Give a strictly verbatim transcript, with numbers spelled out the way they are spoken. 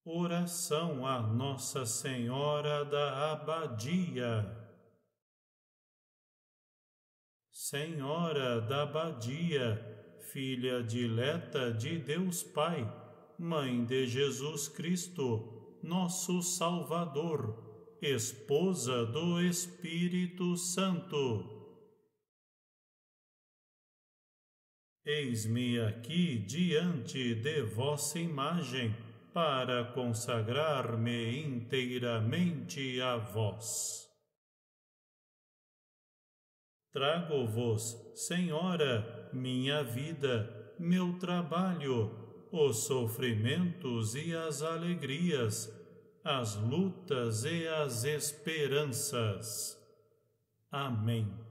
Oração a Nossa Senhora da Abadia. Senhora da Abadia, filha dileta de Deus Pai, Mãe de Jesus Cristo, nosso Salvador, esposa do Espírito Santo. Eis-me aqui diante de vossa imagem, para consagrar-me inteiramente a vós. Trago-vos, Senhora, minha vida, meu trabalho, os sofrimentos e as alegrias, as lutas e as esperanças. Amém.